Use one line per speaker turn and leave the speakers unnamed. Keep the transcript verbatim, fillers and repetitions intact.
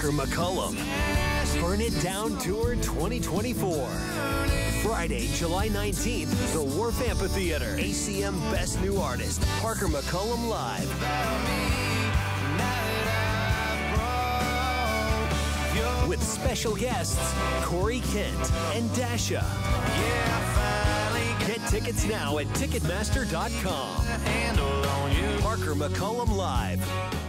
Parker McCollum. Burn It Down Tour twenty twenty-four. Friday, July nineteenth, the Wharf Amphitheater. A C M Best New Artist, Parker McCollum Live. With special guests, Corey Kent and Dasha. Get tickets now at Ticketmaster dot com. Parker McCollum Live.